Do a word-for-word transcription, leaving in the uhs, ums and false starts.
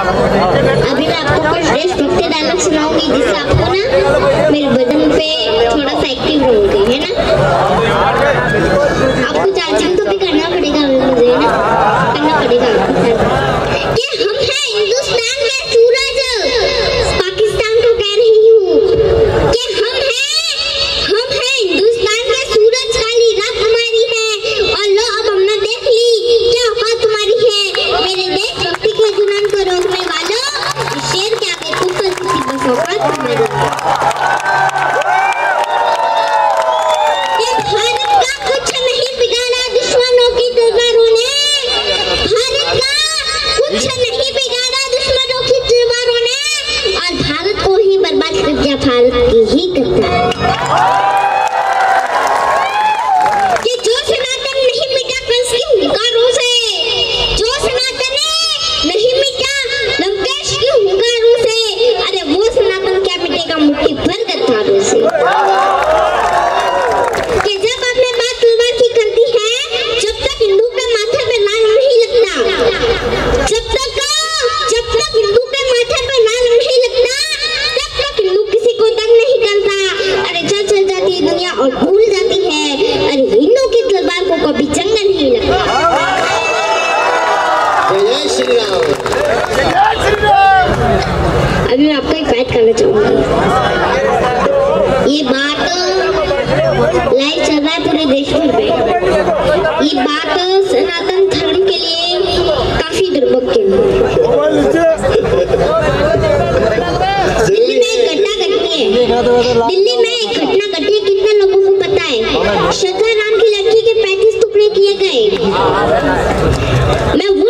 अभी मैं आपको कुछ देशभक्ति डायलॉग सुनाऊंगी जिससे आपको ना मेरे बदन पे थोड़ा सा एक्टिव रहूंगी, है ना। आपको चार्जिंग तो भी करना पड़ेगा मुझे, है ना, करना पड़ेगा कि हम हैं हिंदुस्तान के सूरज, पाकिस्तान को कह रही हूँ कि हम हैं हम हैं हिंदुस्तान के सूरज, काली रात हमारी है और लो अब हमने देख ली क्या औकात तुम्हारी है। मेरे देशभक्ति के जुनून को रोकने वालों, इस शेर के आगे कुफर की बस औकात तुम्हारी है। भारत का कुछ नहीं बिगाड़ा दुश्मनों की तलवारों ने, भारत का कुछ नहीं बिगाड़ा दुश्मनों की तलवारों ने, और भारत को ही बर्बाद कर दिया भारत की ही करता है। कि जो सनातन नहीं मिटा कंस की हुंकारों से, जो सनातन नहीं मिटा लंकेश की हुंकारों से, अरे वो सनातन क्या मिटेगा मुट्ठी भर गद्दारों से। कि जब आपने बात तलवार की करती है, जब तक हिंदू के माथे पे लाल नहीं लगता, जब तक जब तक हिंदू के माथे पे लाल नहीं लगता, तब तक हिंदू किसी को तंग नहीं करता। अरे चल चल जाती है दुनिया और भूल जाती है, अरे हिंदू की तलवार को कभी जंग नहीं लगता। जय श्री राम। अभी मैं आपको एक बात करना चाहूंगी। ये बात लाइव चल रहा है पूरे देश भर में। ये बात सनातन धर्म के लिए काफी दुर्भाग्य है। दिल्ली में एक घटना घटी है, दिल्ली में एक घटना घटी है, कितने लोगों को पता है? श्रद्धा नाम की लड़की के पैंतीस टुकड़े किए गए। मैं